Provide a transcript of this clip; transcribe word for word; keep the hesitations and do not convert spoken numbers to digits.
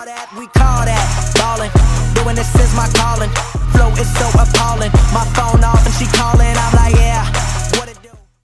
that, we call that ballin'. Doing this is my calling.